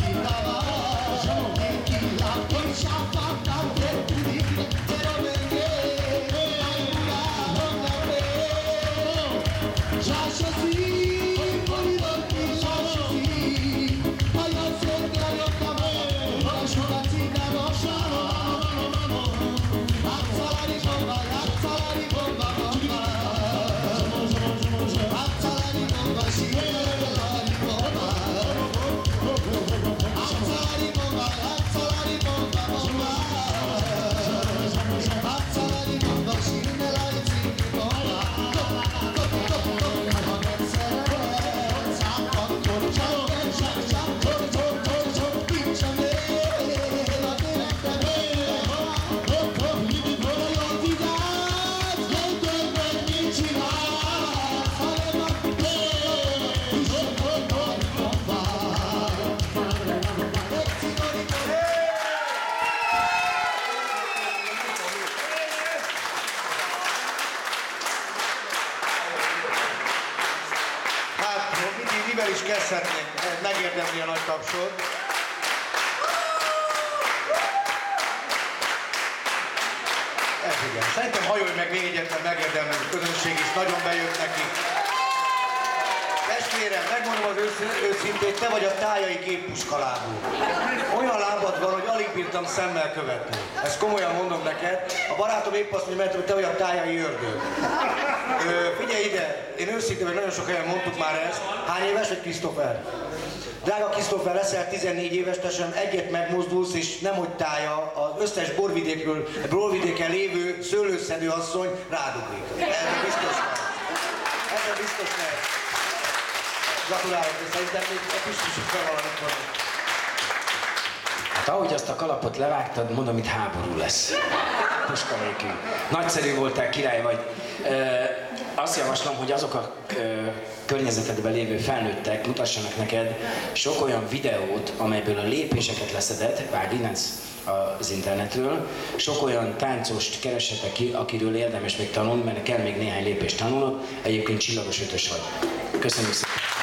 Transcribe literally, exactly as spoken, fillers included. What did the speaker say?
Mivel is kezdhetnénk, megérdemli a nagy tapsot. Ez igen. Szerintem hajolj meg még egyetlen megérdemli a közönség is, nagyon bejött neki. Testvérem, megmondom az őszintét, te vagy a tájai géppuskalábú. Olyan lábad van, hogy alig bírtam szemmel követni. Ezt komolyan mondom neked. A barátom épp azt mondja, hogy te vagy a tájai ördög. Ö, figyelj ide, én őszintén, hogy nagyon sok helyen mondtuk már ezt. Hány éves vagy, Krisztófer? Drága Krisztófer, leszel tizennégy éves, tesem, egyet megmozdulsz, és nemhogy tája, az összes borvidékről, borvidéken lévő szőlőszedő asszony ráduglik. Erre biztos nem. Erre biztos nem. Gratulálok, és szerintem még a püspösök fel valamit van. Hát ahogy azt a kalapot levágtad, mondom, itt háború lesz. Puska nélkül. Nagyszerű voltál, király vagy. E, azt javaslom, hogy azok a e, környezetedben lévő felnőttek mutassanak neked sok olyan videót, amelyből a lépéseket leszedett, vágj innen az internetről, sok olyan táncost keressetek ki, akiről érdemes még tanulni, mert kell még néhány lépést tanulnod, egyébként csillagos ötös vagy. Köszönjük szépen!